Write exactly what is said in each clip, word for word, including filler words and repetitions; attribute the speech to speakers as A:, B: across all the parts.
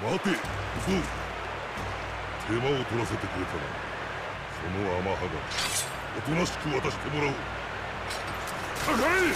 A: 待て、小僧。手間を取らせてくれたな。その甘はがおとなしく渡してもらおう。高い。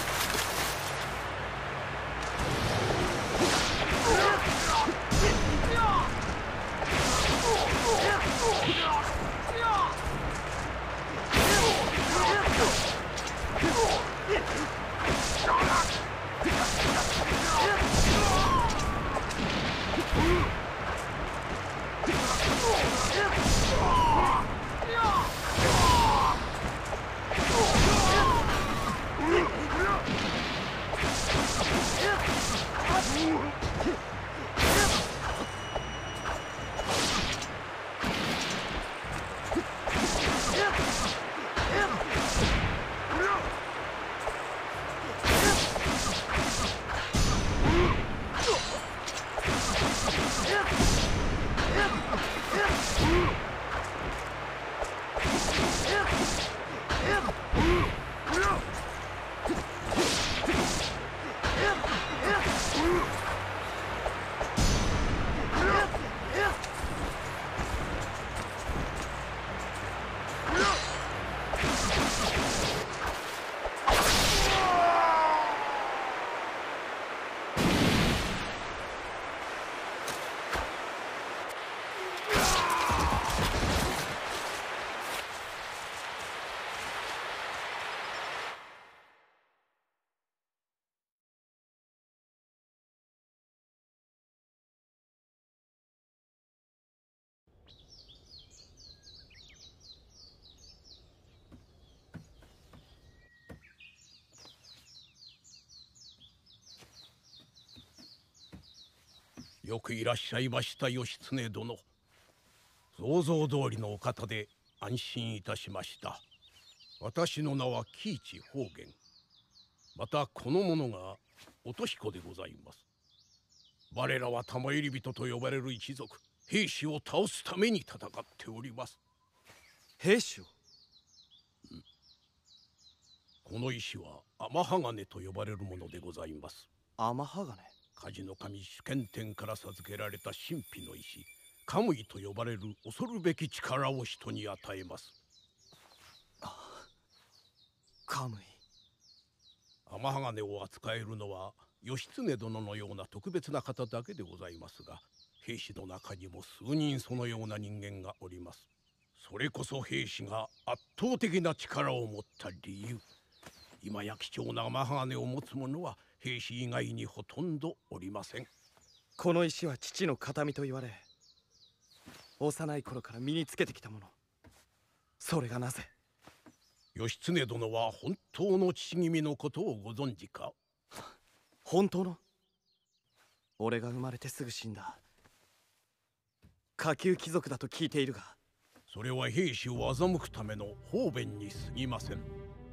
B: よくいらっしゃいました義経殿。想像通りのお方で安心いたしました。私の名は喜一方言。またこの者が乙彦でございます。我らは玉入り人と呼ばれる一族、兵士を倒すために戦っております。
C: 兵士を、
B: うん、この石は天鋼と呼ばれるものでございます。
C: 天鋼、
B: 火事の神主権天から授けられた神秘の石、カムイと呼ばれる恐るべき力を人に与えます。
C: あ、カムイ。
B: 天鋼を扱えるのは義経殿のような特別な方だけでございますが、兵士の中にも数人そのような人間がおります。それこそ兵士が圧倒的な力を持った理由。今や貴重な天鋼を持つ者は兵士以外にほとんどおりません。
C: この石は父の形見と言われ、幼い頃から身につけてきたもの。それがなぜ？
B: 義経殿は本当の父君のことをご存知か？
C: 本当の？俺が生まれてすぐ死んだ下級貴族だと聞いているが。
B: それは兵士を欺くための方便に過ぎません。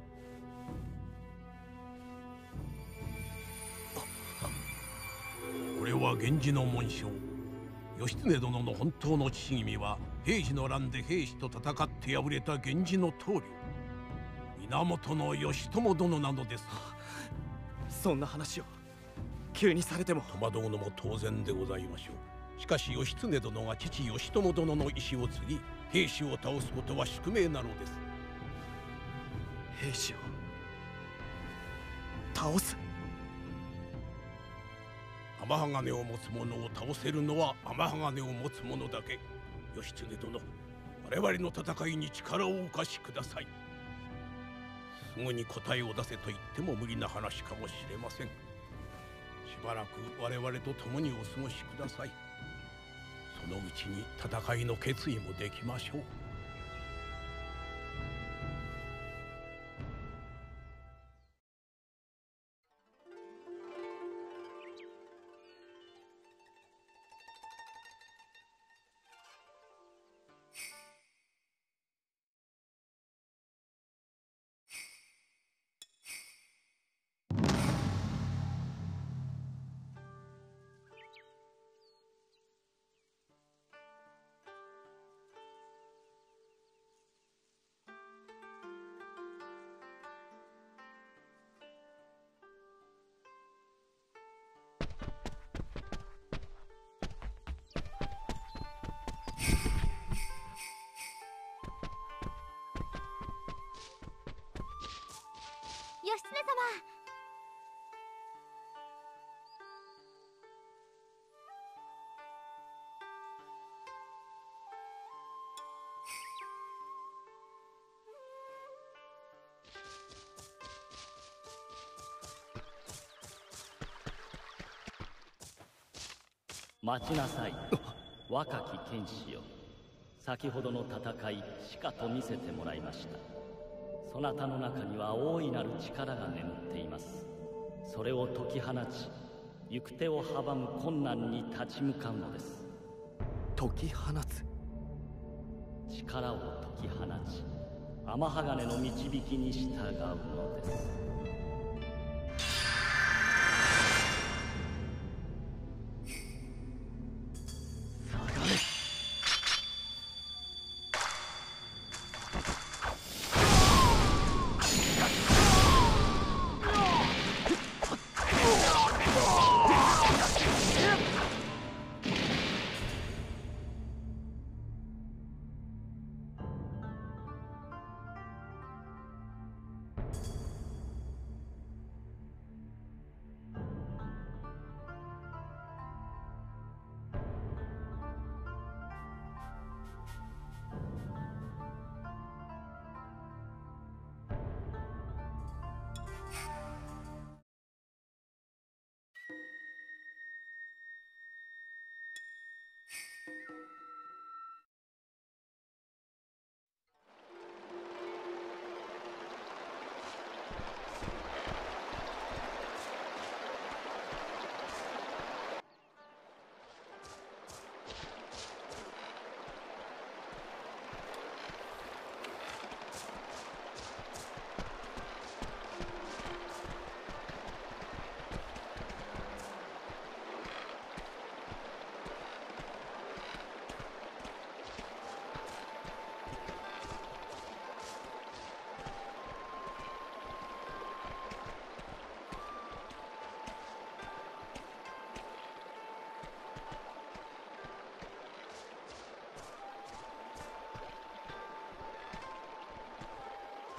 B: これは源氏の紋章。義経殿の本当の父君は平治の乱で兵士と戦って敗れた源氏の棟梁、源義朝殿なのです。
C: そんな話を急にされても。
B: 戸惑うのも当然でございましょう。しかし義経殿が父義朝殿の意志を継ぎ、兵士を倒すことは宿命なのです。
C: 兵士を倒す？
B: 天鋼を持つ者を倒せるのは天鋼を持つ者だけ。義経殿、我々の戦いに力をお貸しください。すぐに答えを出せと言っても無理な話かもしれません。しばらく我々と共にお過ごしください。そのうちに戦いの決意もできましょう。
D: 待ちなさい、若き剣士よ。先ほどの戦い、しかと見せてもらいました。そなたの中には大いなる力が眠っています。それを解き放ち、行く手を阻む困難に立ち向かうのです。
C: 解き放つ？
D: 力を解き放ち、天鋼の導きに従うのです。